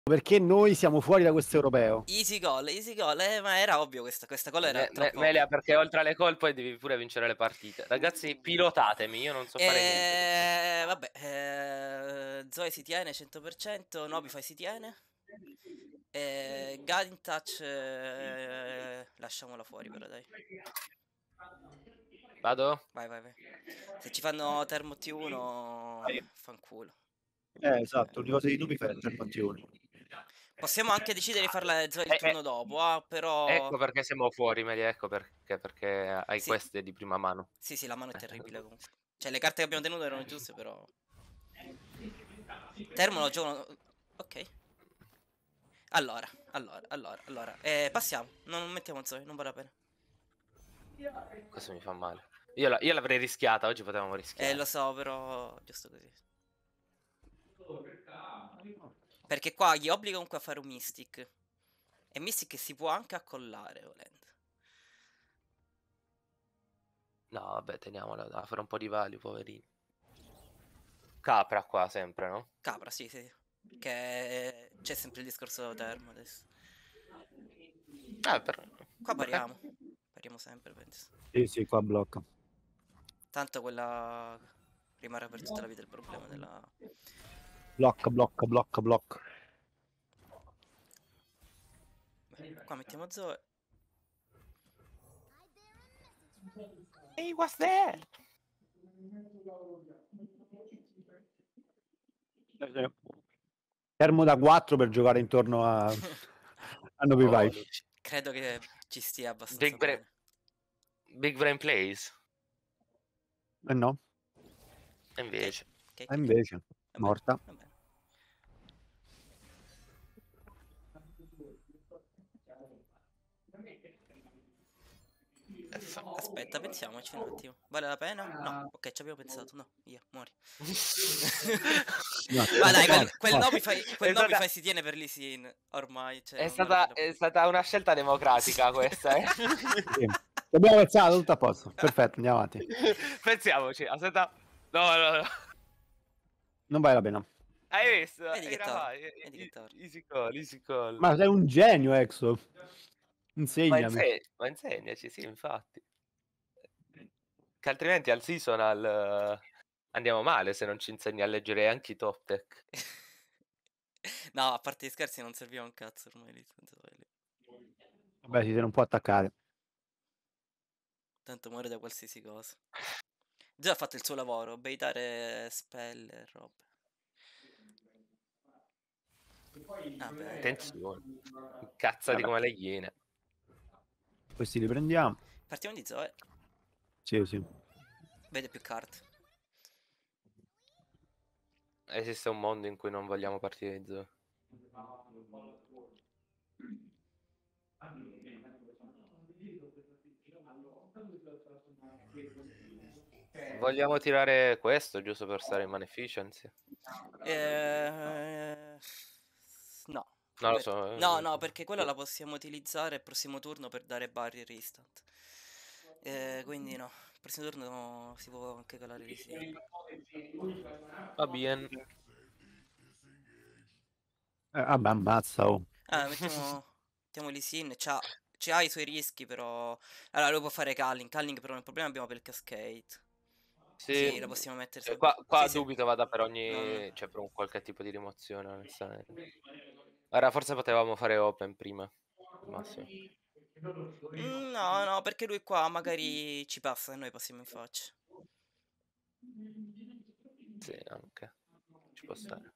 perché noi siamo fuori da questo europeo. Easy goal, ma era ovvio questa goal era troppo Melia, perché oltre alle call poi devi pure vincere le partite. Ragazzi, pilotatemi, io non so fare niente. Vabbè, Zoe si tiene 100%, Nobify si tiene. Guiding Touch lasciamola fuori però dai. Vado? Vai. Se ci fanno Termo T1 fanculo. Esatto, l'unica cosa di dubbi fai il campione. Possiamo anche decidere di farla Zoe il turno dopo, però... Ecco perché siamo fuori, Melia, ecco perché hai Sì. queste di prima mano. Sì, la mano è terribile comunque. Cioè le carte che abbiamo tenuto erano giuste però... Termo lo giocano... Ok. Allora. Passiamo. Non mettiamo Zoe, non vale la pena. Questo mi fa male. Io l'avrei rischiata, oggi potevamo rischiare. Lo so, però... Giusto così. Perché qua gli obbliga comunque a fare un Mystic. E Mystic si può anche accollare, volendo. No, vabbè, teniamola, da fare un po' di value, poverini. Capra qua sempre, no? Capra, sì. Che c'è sempre il discorso Termo adesso. Okay. Qua pariamo sempre, penso. Sì, qua blocca. Tanto quella rimarrà per tutta la vita il problema della... Blocca. Beh, qua mettiamo Zoe. Hey, what's that? Fermo da 4 per giocare intorno a Nobify. Credo che ci stia abbastanza bene. Big Brain Plays. No. E invece. Invece, morta. Vabbè. Aspetta, pensiamoci un attimo. Vale la pena? No, ok, ci abbiamo pensato. No, via, muori. Ma dai, quel Nobify si tiene per Lisin ormai. Cioè, è stata una scelta democratica questa, eh? Sì. Abbiamo pensato, tutto a posto. Perfetto, andiamo avanti. Pensiamoci, aspetta. No. Non vale la pena. Hai visto? Vedi che torna. Easy call. Ma sei un genio, Exo. Insegnami. Ma insegnaci, sì, infatti. Che altrimenti al seasonal andiamo male se non ci insegni a leggere anche i top tech. No, a parte gli scherzi non serviva un cazzo ormai lì. Vabbè, si non può attaccare. Tanto muore da qualsiasi cosa. Già ha fatto il suo lavoro, baitare spell e robe. Attenzione. Incazzati come le iene. Questi li prendiamo. Partiamo di Zoe. Sì. Vede più carte. Esiste un mondo in cui non vogliamo partire di Zoe. Vogliamo tirare questo giusto per stare in Maleficiency? No. Non lo so. No, perché quella la possiamo utilizzare il prossimo turno per dare barrier instant. Quindi no, il prossimo turno si può anche calare di sì. Va bene. Vabbè, ammazza, oh. Mettiamo Lisin, c'ha i suoi rischi però... Allora lui può fare Culling però il problema abbiamo per il Cascade. Sì, la possiamo mettere cioè, sempre. qua Sì. dubito vada per ogni... cioè per un qualche tipo di rimozione, onestamente. Ora forse potevamo fare open prima. Massimo. No, perché lui qua magari ci passa e noi passiamo in faccia. Sì, anche. Ci può stare.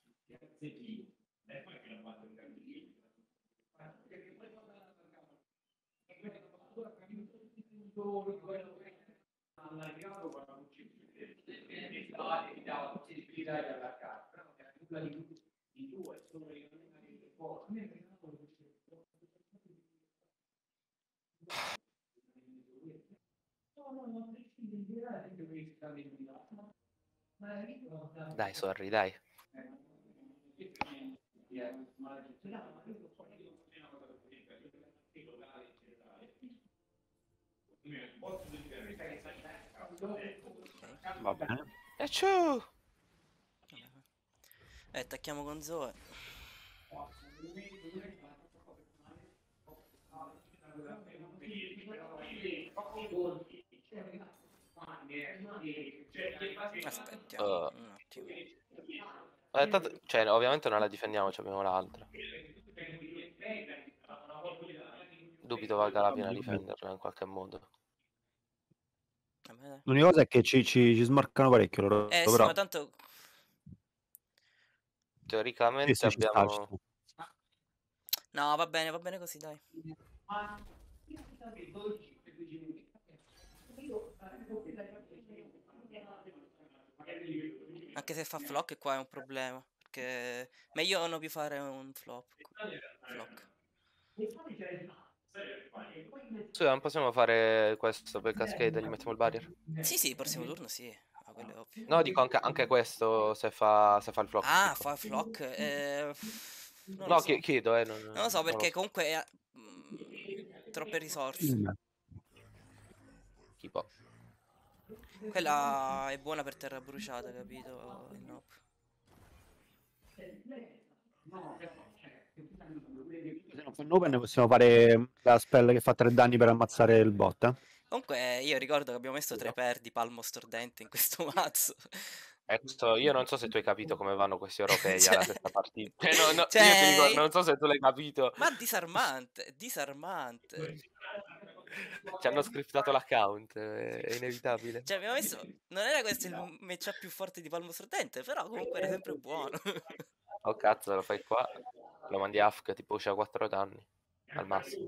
Dai, sorry, dai. Va bene. E ciao! Attacchiamo con Zoe. Aspettiamo un attimo. Cioè, ovviamente non la difendiamo, abbiamo l'altra. Dubito valga la pena difenderla in qualche modo. L'unica cosa è che ci smarcano parecchio loro. Sì, però... ma tanto... Teoricamente sì, abbiamo... No, va bene così, dai. Anche se fa flock qua è un problema, perché meglio non più fare un flock. Sì, non possiamo fare questo per cascade, gli mettiamo il barrier? Sì, il prossimo turno sì, quello è ovvio. No, dico anche questo se fa il flock. Ah, dico. fa il flock? Non No, lo so. chiedo, Non lo so perché comunque troppe risorse. Tipo. Quella è buona per terra bruciata, capito? Il nope. Se non fa un open possiamo fare la spell che fa 3 danni per ammazzare il bot. Comunque io ricordo che abbiamo messo 3 per di palmo stordente in questo mazzo. Io non so se tu hai capito come vanno questi europei alla sesta partita. Io ti dico, non so se tu l'hai capito. Ma disarmante. Ci hanno scriptato l'account, è inevitabile. Cioè abbiamo messo... Non era questo il matchup più forte di palmo stordente, però comunque era sempre buono. Oh cazzo, lo fai qua, lo mandi a Afk, tipo uscì a 4 danni, al massimo.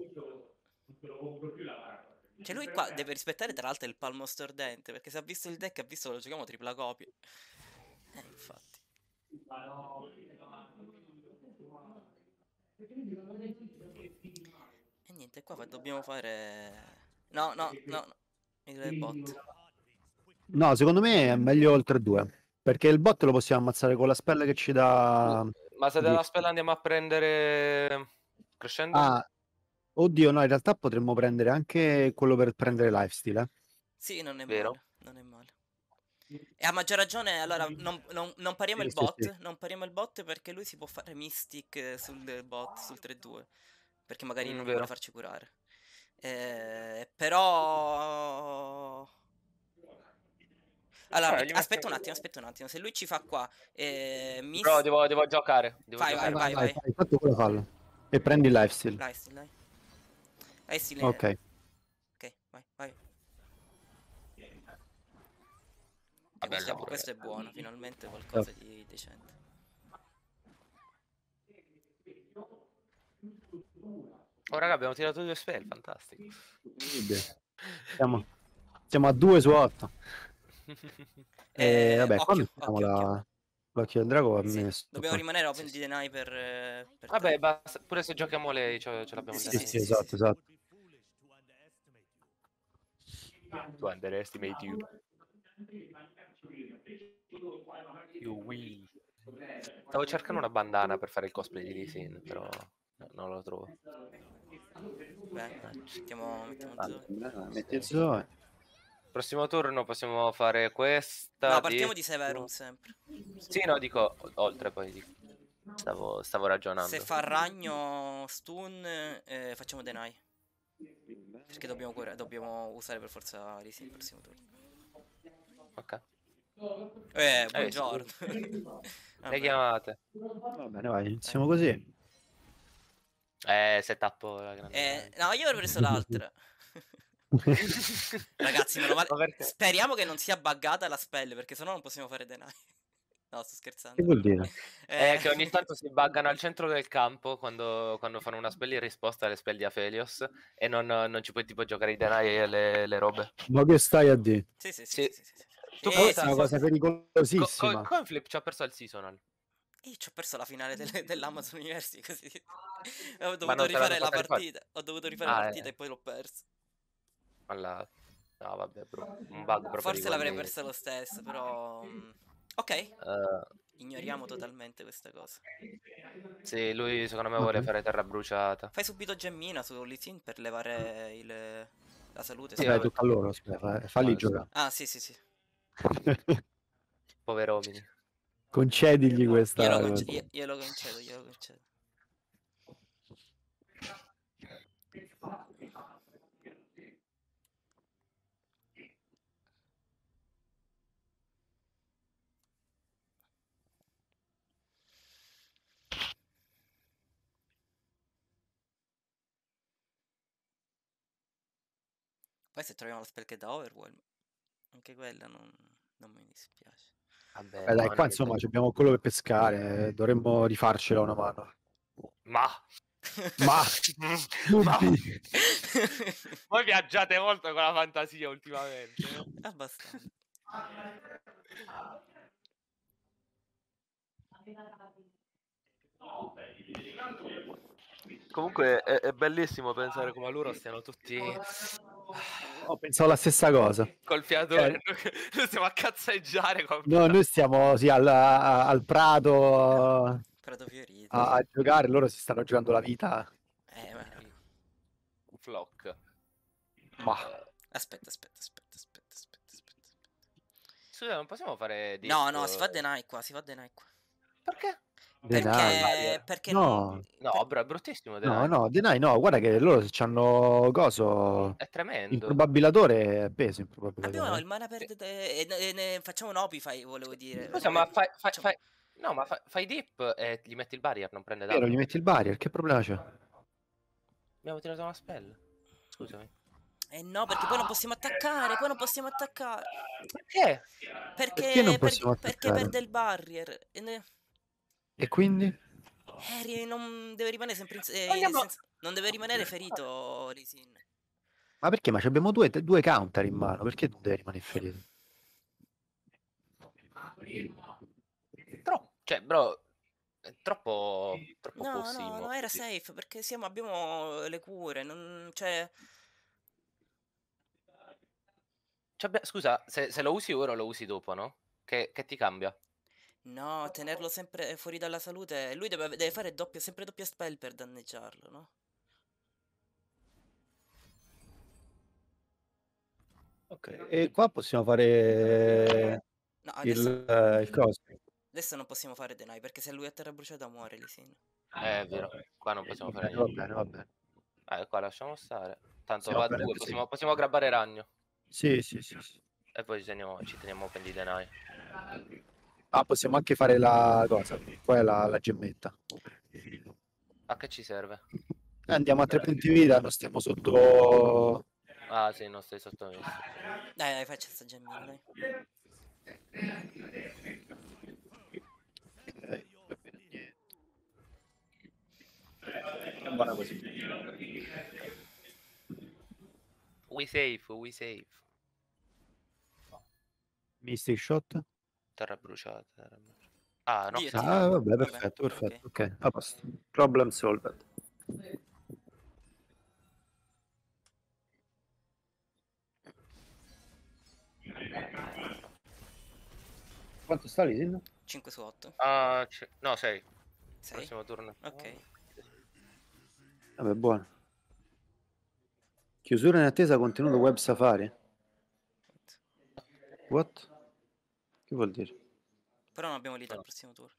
Cioè lui qua deve rispettare tra l'altro il palmo stordente, perché se ha visto il deck ha visto che lo giochiamo tripla copia. Infatti. E niente, qua dobbiamo fare... No, il bot. No, secondo me è meglio il 3-2. Perché il bot lo possiamo ammazzare con la spell che ci dà... Ma se dalla spell andiamo a prendere crescendo? Ah, oddio, no, in realtà potremmo prendere anche quello per prendere lifesteal, eh? Sì, non è Vero? male, non è male. E a maggior ragione, allora, non pariamo il bot, Sì. non pariamo il bot perché lui si può fare Mystic sul bot, sul 3-2, perché magari non vuole farci curare. Però... Allora, aspetta un attimo, se lui ci fa qua... Bro, devo giocare. Vai. Infatti quello fallo. E prendi il lifesteal. Lifesteal. Ok. Ok, vai. Vabbè, questo è buono, finalmente qualcosa di decente. Oh raga, abbiamo tirato 2 spell, fantastico. Siamo a 2 su 8. Vabbè, occhio. l'occhio del drago sì, dobbiamo rimanere open di deny per vabbè, basta, pure se giochiamo lei ce l'abbiamo sì, esatto. To underestimate you. You will. Stavo cercando una bandana per fare il cosplay di Lee Sin, però non lo trovo. Beh, mettiamo Metti Zoe. Prossimo turno possiamo fare questa. No, partiamo di Severum sempre. Sì, no, dico oltre poi. Stavo ragionando. Se fa ragno stun, facciamo deny. Perché dobbiamo usare per forza Risi il prossimo turno. Ok. Buongiorno. Le chiamate. Va bene, vai, iniziamo così. Se tappo la grande. No, io avrei preso l'altra. Ragazzi, meno male. Speriamo che non sia buggata la spell, perché sennò non possiamo fare deny. No, sto scherzando. Che vuol dire? Che ogni tanto si buggano al centro del campo quando fanno una spell in risposta alle spell di Aphelios e non ci puoi tipo giocare i deny e le robe. Ma che stai a dire? Sì. Tu questa è una cosa pericolosissima. Coinflip ci ha perso al seasonal. Io ci ho perso la finale dell'Amazon University così. Ho dovuto rifare la partita. Ho dovuto rifare la partita e poi l'ho perso. No, vabbè, bro. Un bug proprio. Forse l'avrei persa lo stesso, però. Ok. Ignoriamo totalmente questa cosa. Sì, lui secondo me vuole fare terra bruciata. Fai subito gemmina su Lee Sin per levare la salute. Sì, vabbè, tocca a loro, falli giocare. Ah, sì. Poveromini. Concedigli questa. Io lo concedo. Poi se troviamo la spell che da Overwhelm, anche quella non mi dispiace. Vabbè, Dai, qua insomma abbiamo quello per pescare, dovremmo rifarcela una mano. Ma Ma voi viaggiate molto con la fantasia ultimamente. Abbastanza. Comunque è bellissimo pensare come loro stiano tutti ho pensato la stessa cosa. col fiatone. Noi stiamo a cazzeggiare No, noi stiamo sì, al Prato Prato Fiorito. a giocare, loro si stanno giocando la vita. Ma... un flock. Ma Aspetta. Scusa, non possiamo fare No, si fa deny qua, Perché? Perché no, No, bro, è bruttissimo no, Deny. no, deny no, guarda che loro se c'hanno coso È tremendo. improbabilatore è peso abbiamo improbabilatore. il mana per e ne facciamo un Opify, volevo dire. Scusa, ma no, ma fai dip e gli metti il barrier, non prende Vero, danno. gli metti il barrier, che problema c'è? Abbiamo tirato una spell. Scusami. No, perché poi non possiamo attaccare, Perché? Perché non possiamo perché attaccare? perde il barrier. E quindi? Non deve rimanere sempre Andiamo... non deve rimanere ferito Lee Sin. Ma perché? Ma abbiamo due counter in mano, perché non deve rimanere ferito? Cioè, bro, è troppo pussy No, era safe perché abbiamo le cure, cioè scusa, se lo usi ora o lo usi dopo, no? Che ti cambia? no, tenerlo sempre fuori dalla salute, lui deve fare sempre doppia spell per danneggiarlo, no? Ok, e qua possiamo fare No, il coso. adesso non possiamo fare deny perché se lui a terra bruciata muore Lee Sin. È vero, qua non possiamo fare Va niente. bene, va bene. Qua lasciamo stare. Tanto Sì, va va a bene due, così. possiamo grabbare ragno. Sì. E poi ci teniamo open di deny. Ah, possiamo anche fare la cosa. Poi la gemmetta. A che ci serve? Andiamo a 3 punti vita, non stiamo sotto. Ah sì, non stai sottomesso. Dai, faccia sta gemmina, dai. Buona così. We safe. Mystic shot. Terra bruciata. Ah, no. Dio, Ah, vabbè, vabbè, perfetto. ok. Ok, a posto. Problem solved. Quanto sta lì? 5 su 8. No, 6. 6? Prossimo turno. Ok. Vabbè, buono. Chiusura in attesa, contenuto web Safari. What? Che vuol dire? Però non abbiamo lì dal prossimo turno.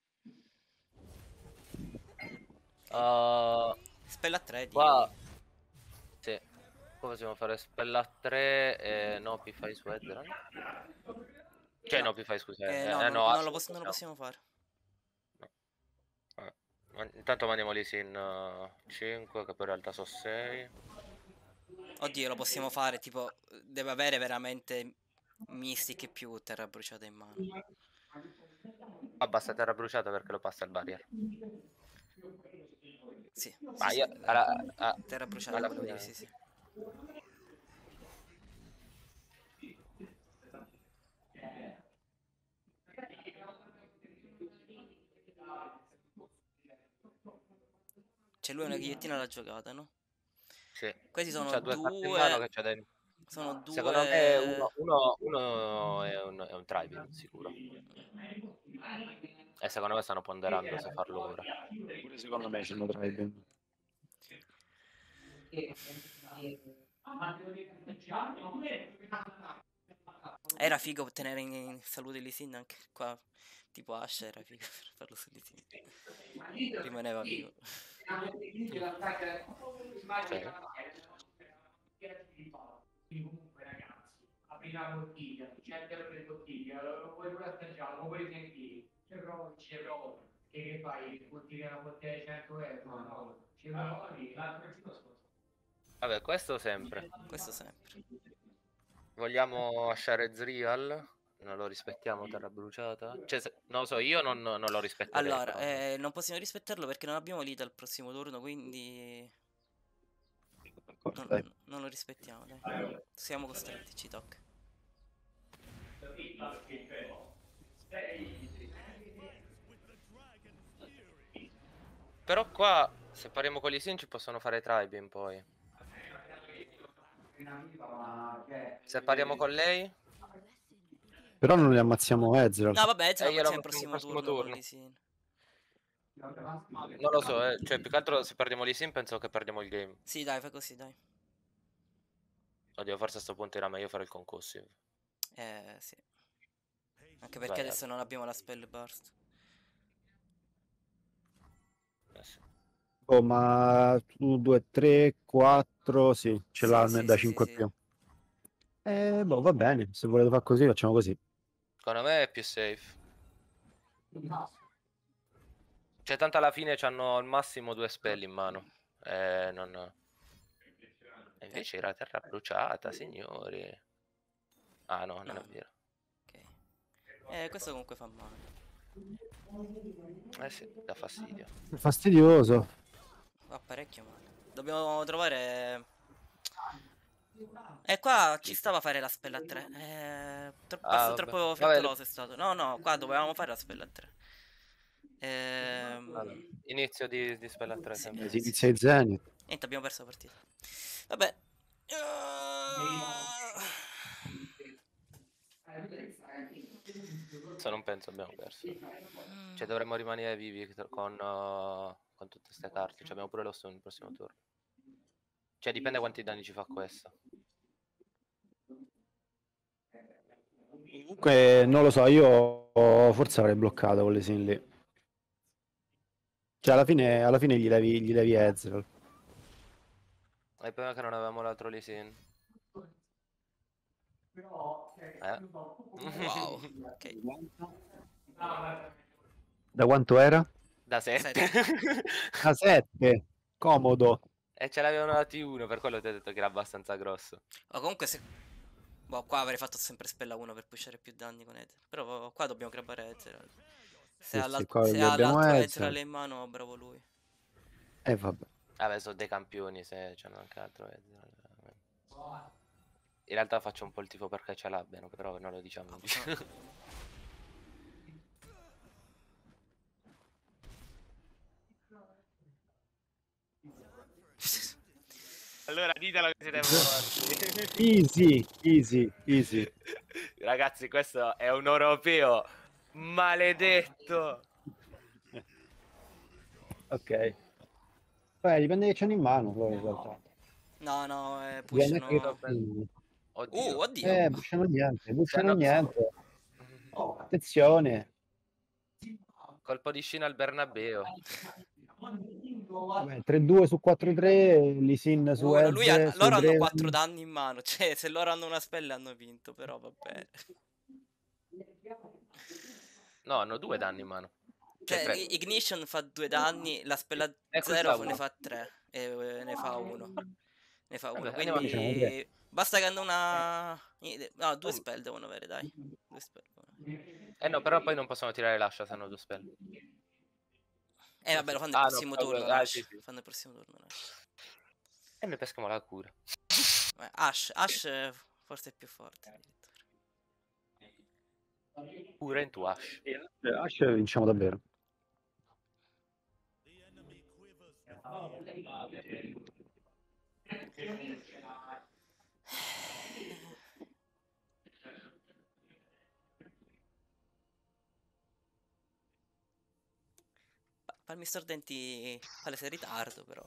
Spell a 3 di... Qua... Sì. Qua possiamo fare spell a 3 e no, P5 su Edron. Cioè no, P5 scusate. no, No, non lo possiamo fare. Intanto mandiamo lì in 5, che poi in realtà sono 6. Oddio, lo possiamo fare, tipo, deve avere veramente Mystic e più terra bruciata in mano. Basta terra bruciata perché lo passa il barrier. Sì, terra bruciata, volevo dire, sì. C'è lui una ghigliettina alla giocata, no? Sì. Questi sono C'ha 2 carte in mano che c'ha dentro. Sono 2... Secondo me uno è un Tribing, sicuro. E secondo me stanno ponderando se farlo ora. Pure secondo me c'è un Tribing. Era figo ottenere in salute Lee Sin anche qua. Tipo Ashe era figo per farlo su Lee Sin. Rimaneva vivo. Comunque ragazzi, apri la bottiglia, cercano le bottiglie, lo puoi pure assaggiare, lo puoi sentire, ci provi, che fai? Bottiglia una bottiglia di 100 euro? No, ci provi, l'altro è scusa. Vabbè, questo sempre. Questo sempre. Vogliamo Asher Ezreal? Non lo rispettiamo, terra bruciata? Cioè, non lo so, io non lo rispetterei. Allora, però. non possiamo rispettarlo perché non abbiamo Lita al prossimo turno, quindi Dai. non lo rispettiamo, dai. Siamo costretti, ci tocca. Però qua, se pariamo con gli Sin, ci possono fare Tribin poi. Se pariamo con lei? Però non li ammazziamo Ezreal. No, vabbè, ce lo glielo ammazziamo il facciamo prossimo il prossimo turno con turno. Lee Sin. Non lo so, cioè più che altro se perdiamo Lee Sin penso che perdiamo il game. Sì, dai, fai così, dai. Oddio, forse a sto punto era meglio fare il concussive. Sì. Anche perché adesso non abbiamo la spell burst. Sì. Oh, ma 1, 2, 3, 4, sì, ce Sì, l'hanno sì, da sì, 5 sì, più. Boh, va bene, se volete fare così, facciamo così. Secondo me è più safe. Cioè, tanto alla fine c'hanno al massimo 2 spell in mano. Non... E invece era terra bruciata, signori. Ah no, non No, è vero. ok. Questo comunque fa male. Eh sì, dà fastidio. Fastidioso. Fa parecchio male. Dobbiamo trovare... E qua ci stava a fare la spell a 3. Ah, vabbè. Troppo Vabbè, frettoloso è stato. No, qua dovevamo fare la spell a 3. vabbè. Inizio di spell a 3 Sì, sempre. Si sì. inizia i Zenith. Niente, abbiamo perso la partita. Vabbè. Adesso non penso abbiamo perso. Cioè dovremmo rimanere vivi con tutte queste carte. Cioè abbiamo pure lo stun il prossimo turno. Cioè dipende quanti danni ci fa questo. Comunque, non lo so, io forse avrei bloccato con le sin lì. Cioè, alla fine gli levi Ezreal. E il problema è che non avevamo l'altro Lee Sin. Wow. Ok. Da quanto era? Da 7. Da 7. Comodo. E ce l'avevano dati uno, per quello ti ho detto che era abbastanza grosso. Ma comunque se... Boh, qua avrei fatto sempre spella 1 per pushare più danni con Ether. Però qua dobbiamo grabbare Ezreal. Sì, qua Se gli ha abbiamo l'altro Ezreal. Ezreal in mano, bravo lui. Vabbè. Vabbè, sono dei campioni, se c'hanno anche altro. In realtà faccio un po' il tifo perché ce l'abbiano, però non lo diciamo. Allora ditelo che siete forti. Easy. Ragazzi, questo è un europeo maledetto. Ok. Beh, dipende che c'hanno in mano loro in realtà. No, Dipende che pushano... Oddio. Oddio. pushano niente, C'hanno- Attenzione. Colpo di scena al Bernabeu. Vabbè, 3-2 su 4-3, Lisin su No, Ezze, su loro hanno 4 Draven. danni in mano. Cioè, se loro hanno una spell hanno vinto, però va bene. No, hanno 2 danni in mano. Cioè Cioè, 3. Ignition fa 2 danni, la spella questa 0 ne uno. fa 3 e ne fa 1. Ne fa 1, Vabbè, andiamo avanti. quindi basta che hanno una... No, 2 spell devono avere, dai. 2 spell. No, però poi non possono tirare l'ascia se hanno 2 spell. Vabbè, lo fanno il Ah, no, prossimo turno, ah, Nash. sì, sì. Fanno il prossimo turno, Nash. E noi peschiamo la cura. Ash forse è più forte addirittura. Cura in tu Ash. Ashe vinciamo davvero. Palmi Stordenti palese ritardo, però.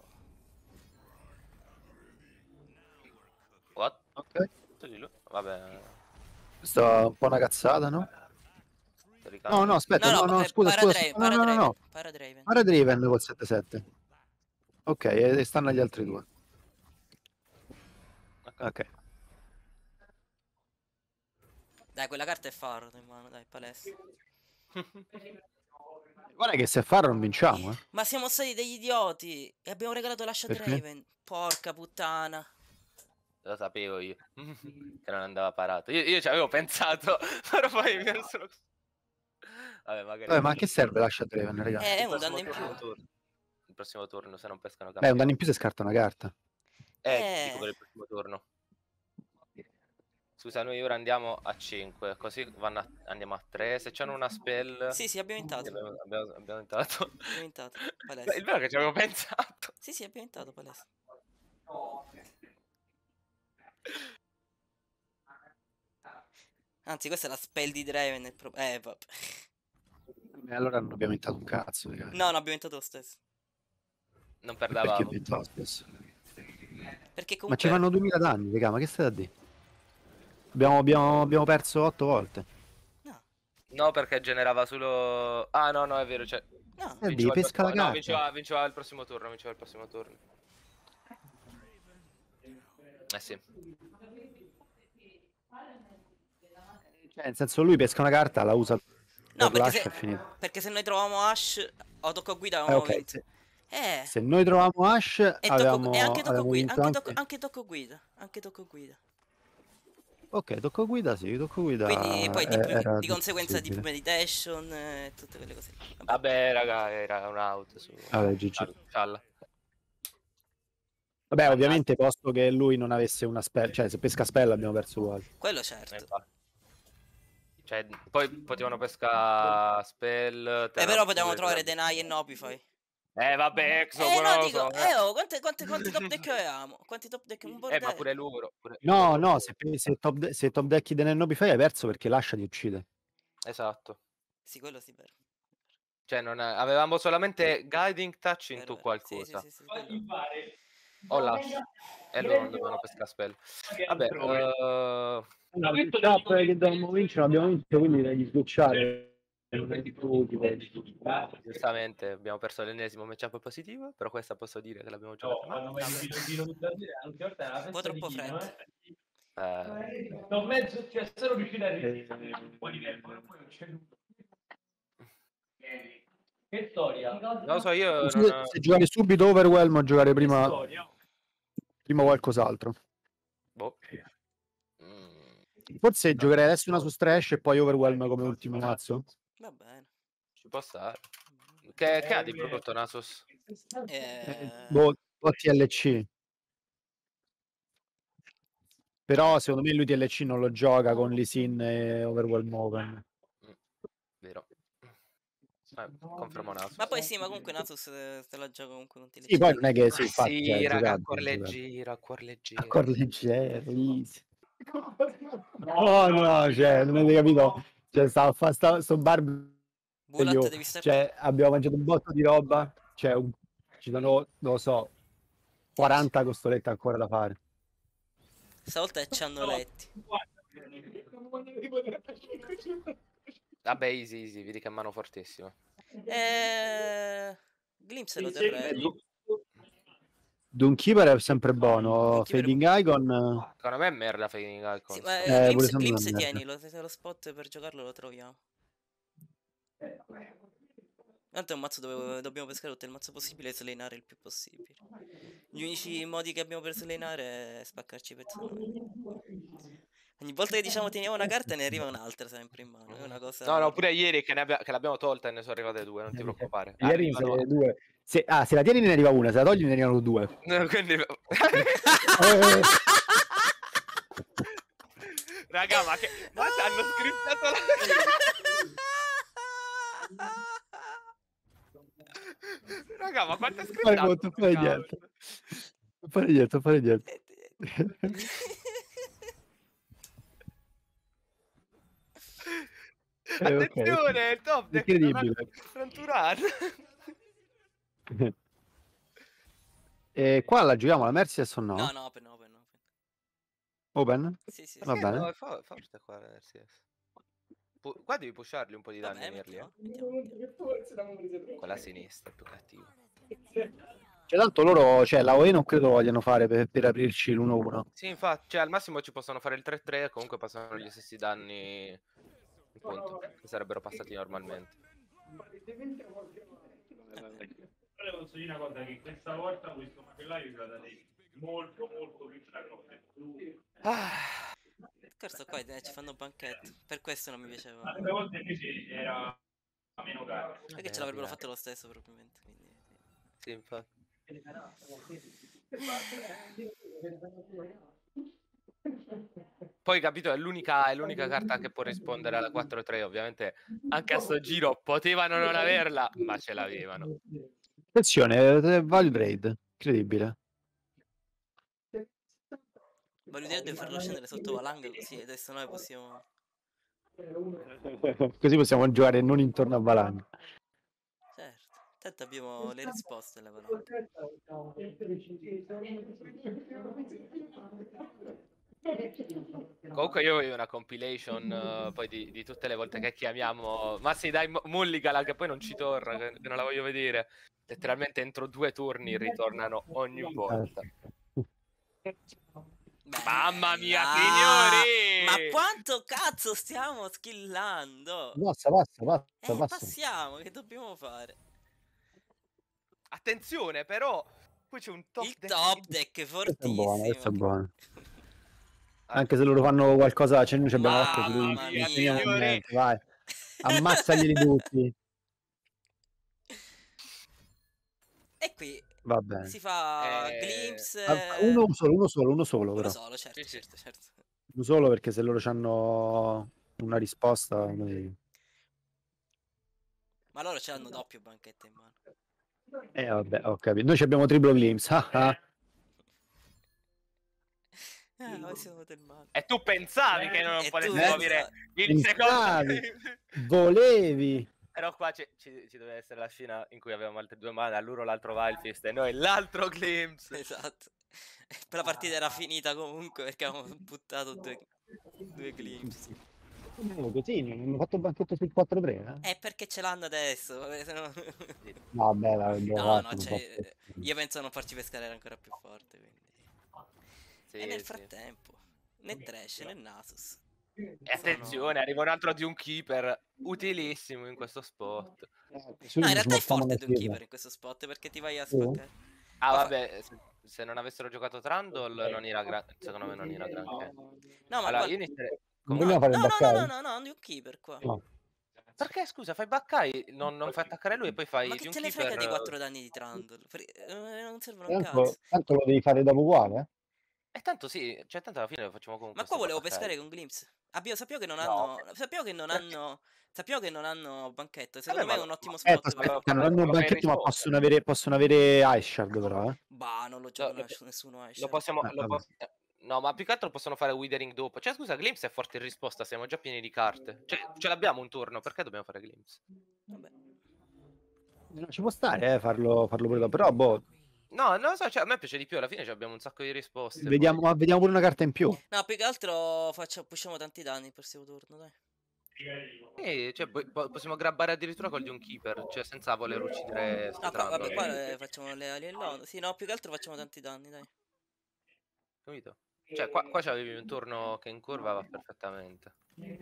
What? Ok. Vabbè. Questa è un po' una cazzata, no? No, aspetta, no, scusa. No. Paradraven. Paradraven col 7-7. Ok, e stanno agli altri due. Ok. Dai, quella carta è fardo in mano, dai, palese. Guarda che se farlo non vinciamo, eh. Ma siamo stati degli idioti e abbiamo regalato l'ascia Perché? Draven. Porca puttana. Lo sapevo io che non andava parato. Io ci avevo pensato, però poi mi ero solo... Vabbè, magari... Ma a che serve lascia Draven, ragazzi? È il un danno in prossimo più. turno. Il prossimo turno, se non pescano Beh, un campioni. danno in più se scarta una carta. Dico per il prossimo turno. Scusa, noi ora andiamo a 5, così andiamo a 3. Se c'hanno una spell... Sì, abbiamo intato. Abbiamo intato. Abbiamo intato, palese. Il vero che ci avevo pensato. Sì, abbiamo intato, palese. Anzi, questa è la spell di Draven. Vabbè. Allora non abbiamo intato un cazzo, ragazzi. No, abbiamo intato lo stesso. Non Perché perdavamo. ho intato spesso? Perché comunque... Ma ci fanno 2000 danni, raga, ma che stai a dire? Abbiamo perso 8 volte. No, perché generava solo... Ah, no, è vero, cioè... No. Devi pesca la carta. No, vinceva il prossimo turno, sì. Cioè, nel senso, lui pesca una carta, la usa No, per l'Ash, è finito. perché se noi troviamo Ash, o tocco guida avevamo Ok, vinto. se noi troviamo Ash, E avevamo anche tocco guida, vinto anche tocco guida. Ok, tocco guida, sì, tocco guida. Quindi poi era di conseguenza Deep possibile. Meditation e tutte quelle cose lì. Vabbè, raga, era un out su... Vabbè, GG. Cialla. Vabbè, ovviamente, posto che lui non avesse una spell, cioè se pesca spell abbiamo perso uguale. Quello certo. Cioè, poi potevano pescare spell... però potevamo trovare Deny e Nobify. Vabbè, Exo, no, dico, quanti top deck avevamo? Quanti top deck? Un bordello. ma pure loro. No, se top decki del Nobify hai perso perché lascia ti uccide. Esatto. Sì, quello sì, vero. Cioè, avevamo solamente Guiding Touch in tu qualcosa. Sì, o lascia. E loro non dovevano pescare spell. Vabbè, il top che dovevamo vincere abbiamo vinto, quindi devi switchare. Giustamente abbiamo perso l'ennesimo matchup positivo, però questa posso dire che l'abbiamo giocata. Un po' troppo freddo. Non mezzo, cioè, sono riuscito a resistere un po' di tempo, poi non c'è nulla. Che storia? Non lo so, io se giocare subito Overwhelm o giocare prima qualcos'altro. Boh. Forse giocherei adesso una su Strash e poi Overwhelm come ultimo mazzo. Va bene. Ci può stare. Che ha di prodotto Nasus? TLC. Però secondo me lui TLC non lo gioca con Lee Sin e Overwhelm Open. Vero. Confermo Nasus. Ma poi sì, ma comunque Nasus se la gioca comunque con TLC. Sì, poi non è che sì, infatti, sì, raga, a cuor leggero. A cuor leggero, easy. No, cioè, non avete capito? Cioè, sto Barbie. Cioè, abbiamo mangiato un botto di roba. Cioè, ci sono, non lo so, 40 costolette ancora da fare. Stavolta ci hanno letti. Vabbè, easy, vedi che è mano fortissima. Glimpse lo terrei. Doomkeeper è sempre buono. Fading Icon. Secondo me è merda Fading Icon. Sì, ma Glimpse tienilo, se lo spot per giocarlo lo troviamo. Tanto è un mazzo dove dobbiamo pescare tutto il mazzo possibile e slenare il più possibile. Gli unici modi che abbiamo per slenare è spaccarci i pezzi noi. Ogni volta che diciamo teniamo una carta ne arriva un'altra sempre in mano. È una cosa... No, pure ieri che l'abbiamo tolta e ne sono arrivate due, non ti preoccupare. Ieri due. Se la tieni ne arriva una, se la togli ne arrivano due. Quindi... Raga, ma che... Ma hanno scriptato la... Raga, ma quanto è scritto? Fare niente. Attenzione, il top deck incredibile. E qua la giochiamo la Mercies o no? No, Open? Sì. Va bene. No, forte qua la Mercies. Qua devi pusharli un po' di danni early, Con la sinistra è più cattivo. Cioè, tanto loro, cioè, la OE non credo vogliano fare per aprirci l'1-1. Sì, infatti, cioè, al massimo ci possono fare il 3-3 e comunque passano gli stessi danni, appunto, che sarebbero passati normalmente. Però posso dire una cosa, che questa volta questo macellaio ci va da dei molto più tracote. Questo qua ci fanno banchetto. Per questo non mi piaceva. Altre volte invece era meno caro. Perché ce l'avrebbero fatto lo stesso probabilmente. Quindi, Sì, infatti. Poi capito, è l'unica carta che può rispondere alla 4-3. Ovviamente anche a sto giro potevano non averla, ma ce l'avevano. Attenzione, Wild Raid, incredibile. Valutare di farlo scendere sotto valanga così adesso noi possiamo... Così possiamo giocare non intorno a valanga. Certo, tanto abbiamo le risposte alla valanga. Comunque io voglio una compilation poi di tutte le volte che chiamiamo. Ma sì, dai, Mulligala, che poi non ci torna, che non la voglio vedere. Letteralmente entro 2 turni ritornano ogni volta. Beh, Mamma mia, signori! Ma quanto cazzo stiamo skillando? Passa. Passiamo, che dobbiamo fare? Attenzione, però, poi c'è un top Il deck. top deck fortissimo. Questo è buono. Anche se loro fanno qualcosa, cioè noi abbiamo fatto Mamma lui, mia. vai, ammazzagli tutti. E qui Va bene. si fa glimpse. Uno solo Uno però. solo, certo, Sì. certo. Uno solo, perché se loro hanno una risposta noi... Ma loro ce l'hanno doppio banchetto in mano. Vabbè, ho capito. Noi abbiamo triplo glimpse. Siamo del male. E tu pensavi che non potessimo avere il pensavi, secondo. volevi. Però qua ci doveva essere la scena in cui avevamo altre 2 mani, allora l'altro Wildfist e noi l'altro Glimpse. Esatto. La partita era finita comunque perché avevamo buttato due glimpse. Così non hanno fatto il banchetto sul 4-3, È perché ce l'hanno adesso. No, vabbè, io penso a non farci pescare ancora più forte. Quindi. Sì, e nel frattempo, né Trash né Nasus. E attenzione, arriva un altro di un keeper utilissimo in questo spot. No, in realtà è forte di un keeper in questo spot perché ti vai a spaccare. Vabbè, se non avessero giocato Trundle non era secondo me non era granché. No, ma allora, io inizierei... no, di un keeper qua. No. Perché scusa, fai Baccai, non fai attaccare lui e poi fai ma di che un te ne keeper... frega dei 4 danni di Trundle? Non servono un cazzo. Tanto lo devi fare dopo uguale. E tanto sì, cioè tanto alla fine lo facciamo comunque. Ma qua volevo pescare con Glimpse. Sapevo che non hanno banchetto. Secondo me è un ottimo spot. Non hanno un banchetto, ma possono avere Ice Shard però, Bah, non lo gioca nessuno Ice Lo possiamo... No, ma più che altro possono fare Withering dopo. Cioè, scusa, Glimpse è forte in risposta, siamo già pieni di carte. Cioè, ce l'abbiamo un turno, perché dobbiamo fare Glimpse? Vabbè. Non ci può stare, farlo pure dopo, però boh. No, non lo so, cioè, a me piace di più, alla fine abbiamo un sacco di risposte. Vediamo pure una carta in più. No, più che altro pushiamo tanti danni il prossimo turno, dai. Cioè, possiamo grabbare addirittura col di un keeper, cioè senza voler uccidere. No, vabbè, qua facciamo le ali e l'ono. Sì, no, più che altro facciamo tanti danni, dai. Capito? Cioè, qua c'avevi un turno che in curva va perfettamente.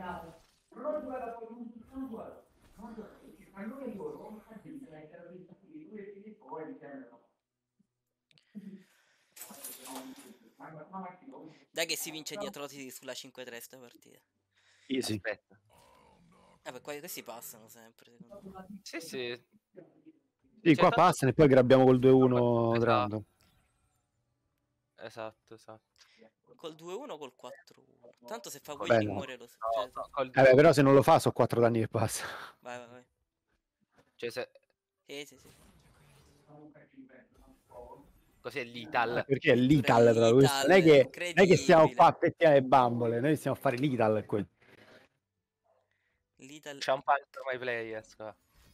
Dai che si vince di Atrocity sulla 5-3 sta partita. Easy. Aspetta. Questi passano sempre, secondo me. Sì. Sì, qua passano e poi grabbiamo col 2-1 Trundle. Esatto. Col 2-1 o col 4-1? Tanto se fa Waiting muore lo però se non lo fa so 4 danni che passa. Vai. Cioè se... Sì. Così è l'Ital. Perché è l'Ital tra questo. Non è che stiamo qua a pettinare bambole, noi stiamo a fare l'Ital qui. Champagne for my players qua.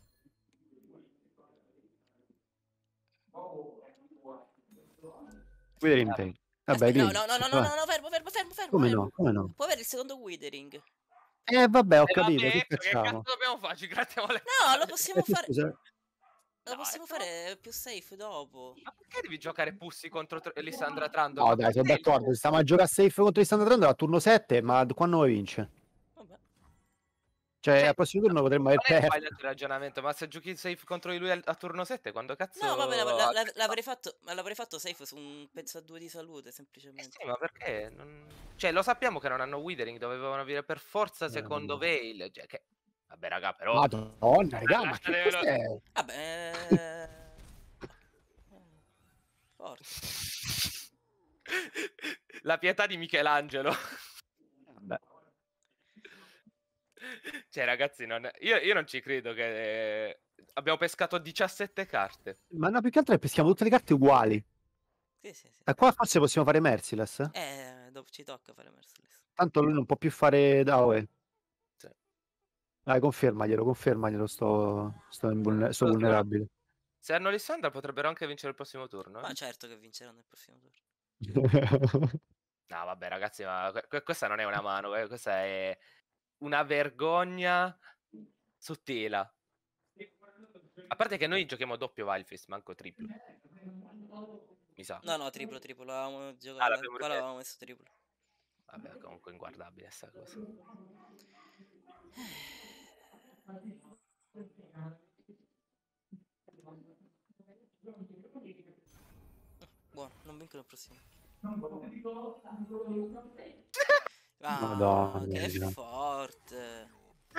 Withering. Vabbè, no, fermo. Come no? Può avere il secondo Withering. Vabbè, ho capito. Che cazzo dobbiamo fare? Ci grattiamo le... No, lo possiamo fare. Scusa. Lo possiamo fare più safe dopo. Ma perché devi giocare Pussy contro Lissandra Trundle? No, dai, sono d'accordo. Stiamo a giocare safe contro Lissandra Trundle a turno 7, ma quando vince? Vabbè. Cioè, al prossimo turno potremmo aver Non è perso. sbagliato il ragionamento, ma se giochi safe contro di lui a turno 7, quando cazzo... No, vabbè, l'avrei fatto safe su un pezzo a 2 di salute, semplicemente. Sì, ma perché? Cioè, lo sappiamo che non hanno Withering, dovevano avere per forza secondo Veil. Cioè, che... Vabbè, raga, però... Madonna, raga, ma che cos'è? Vabbè... Forte. La pietà di Michelangelo. Vabbè. Cioè, ragazzi, io non ci credo che... Abbiamo pescato 17 carte. Ma no, più che altro è peschiamo tutte le carte uguali. Sì. E qua forse possiamo fare Merciless. Dopo ci tocca fare Merciless. Tanto lui non può più fare Dawe. Sì. Dai, confermaglielo, sto vulnerabile. Se hanno Lissandra potrebbero anche vincere il prossimo turno. Ma certo che vinceranno il prossimo turno. No, vabbè, ragazzi, ma questa non è una mano, questa è una vergogna sottile. A parte che noi giochiamo doppio Wildfist, manco triplo. Mi sa. No, triplo. L'avevamo giocato. Qua l'avevamo messo triplo. Vabbè, comunque inguardabile sta cosa. Buono, non vincono il prossimo. Madonna, che forte.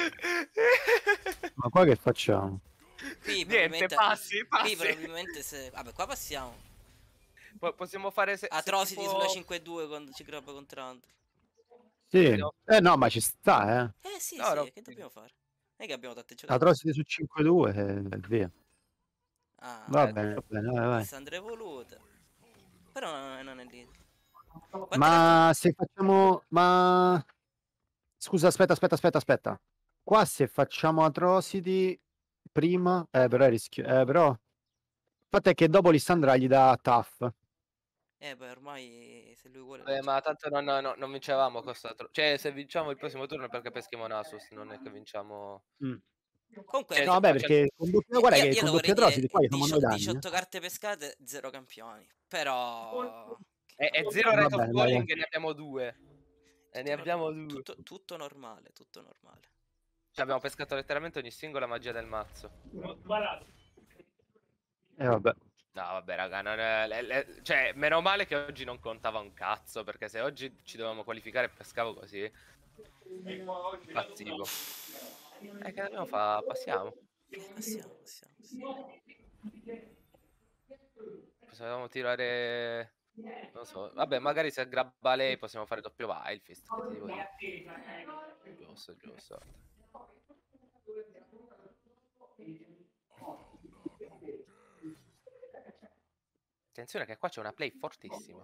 Ma qua che facciamo? Qui Niente, passi. Qui probabilmente se... Vabbè, qua passiamo. Possiamo fare... Atrocity sulla 5-2 quando ci grabba contro Hunter. Sì. No, ma ci sta, Sì, no, che dobbiamo fare? Non è che abbiamo tante giocate. Atrocity su 5-2 e via. Va bene, vai. Lissandra evoluta. Però non è lì. Ma se facciamo... Scusa, aspetta. Qua se facciamo Atrocity prima... però è rischio... però... Il fatto è che dopo Lissandra gli dà Tough. Beh, ormai se lui vuole... ma tanto non vincevamo questo Cioè, se vinciamo il prossimo turno è perché peschiamo Nasus, non è che vinciamo... Comunque, no, vabbè, perché guarda che con doppio Atrocity poi fanno noi danni. 18 carte pescate, 0 campioni. Però... È 0 rate of calling e ne abbiamo 2. E ne abbiamo 2. Tutto normale. Cioè, abbiamo pescato letteralmente ogni singola magia del mazzo. Vabbè. No, vabbè, raga, cioè, meno male che oggi non contava un cazzo, perché se oggi ci dovevamo qualificare e pescavo così, pazzivo. Che dobbiamo fare? Passiamo. Possiamo tirare... Non so, vabbè, magari se grabba lei possiamo fare doppio Wildfist. Giusto. Attenzione che qua c'è una play fortissima.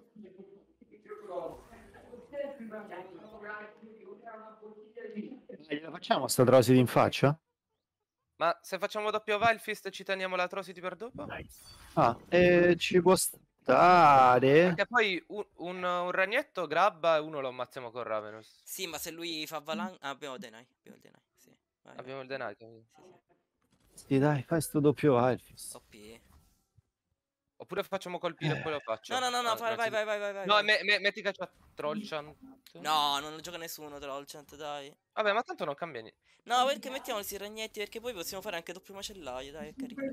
Gliela facciamo sta Atrocity in faccia? Ma se facciamo doppio Wildfist ci teniamo l'Atrocity per dopo? Ci può stare. Perché poi un ragnetto grabba e uno lo ammazziamo con Ravenous. Sì, ma se lui fa valanga... abbiamo il Deny. Sì. Abbiamo il Deny. Sì, dai, fai sto doppio Wildfist. OP. Oppure facciamo colpire e poi lo faccio. No, vai. No, metti che c'ha Trollchant. No, non lo gioca nessuno Trollchant, dai. Vabbè, ma tanto non cambia niente. No, perché mettiamo questi ragnetti, perché poi possiamo fare anche doppio macellaio, dai, è carino.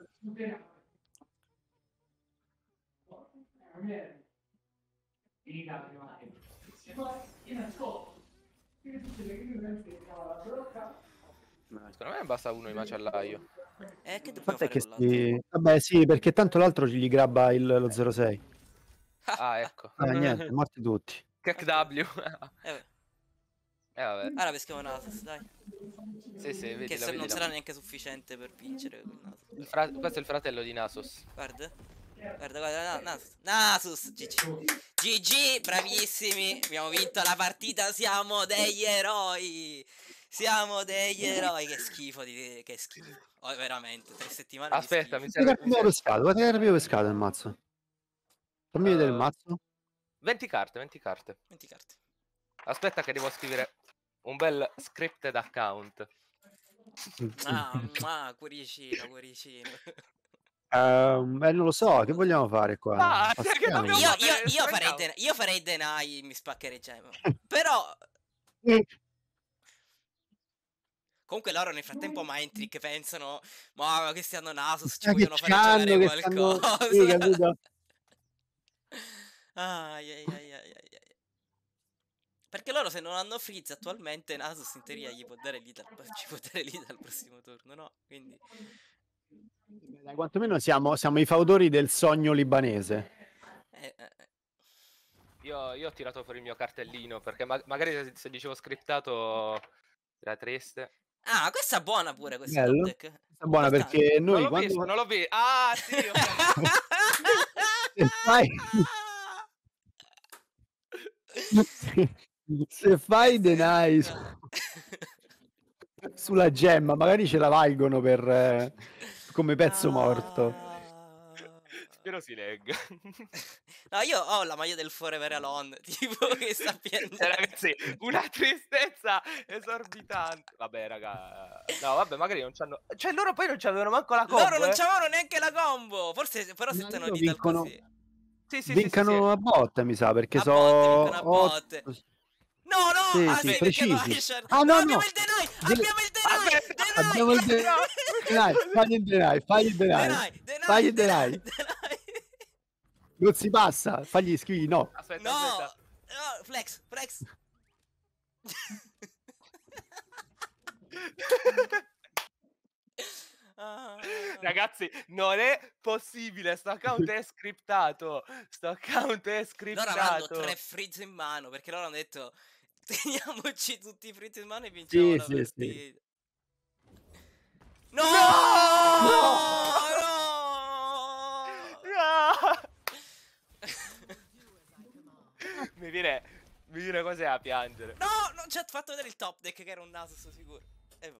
Secondo me basta uno di macellaio. Che dobbiamo fare con l'altro? Vabbè, sì, perché tanto l'altro gli grabba lo 06. Ecco. Niente, morti tutti. Che W. Vabbè. Ora peschiamo Nasus, dai. Sì, vedi, che non sarà neanche sufficiente per vincere con Nasus. Questo è il fratello di Nasus. Guarda, Nasus, GG, bravissimi. Abbiamo vinto la partita, siamo degli eroi. Che schifo, che schifo. Veramente, 3 settimane. Aspetta, mi serve più pescato il mazzo. Fammi vedere il mazzo. 20 carte. Aspetta che devo scrivere un bel scripted account. Cuoricino. Non lo so, che vogliamo fare qua? Io farei Deny, mi spaccherei Gemma. Però Comunque loro nel frattempo Mindtrick pensano, ma questi hanno Nasus, ci Che vogliono fare c'hanno, giocare che stanno... qualcosa. Sì, capito? Ai, ai, ai, ai, ai, ai. Perché loro se non hanno Freeze attualmente Nasus in teoria gli può dare lead ci può dare lead al prossimo turno, no? Quindi... Dai, quantomeno siamo i fautori del sogno libanese. Io ho tirato fuori il mio cartellino, perché magari se dicevo scriptato era triste. Ah, questa è buona pure, questa top Bello. deck. Questa è buona perché noi Non l'ho quando... visto, non l'ho visto. Ah, sì, Se fai... Se fai deny sulla gemma, magari ce la valgono per come pezzo morto. Spero si legga. No, io ho la maglia del Forever Alone, tipo che sta piangendo. Ragazzi, una tristezza esorbitante. Vabbè, raga. No, vabbè, magari non c'hanno... Cioè, loro poi non c'avevano manco la combo. Loro non c'avevano neanche la combo. Forse, però se te ne Vincono... così. Sì, vincano a botte, mi sa, perché vincono a botte. No, sì, no, sì, precisi. Ah, no, abbiamo il deny, abbiamo il deny. Fagli il deny. Non si passa, fagli schivi, no. Aspetta, no, aspetta. No, flex. Ragazzi, non è possibile, sto account è scriptato. Loro avranno 3 freeze in mano, perché loro hanno detto teniamoci tutti i freeze in mano e vinciamo la partita. Sì. No! Mi viene quasi a piangere. No, non ci ha fatto vedere il top deck che era un Nasus sicuro.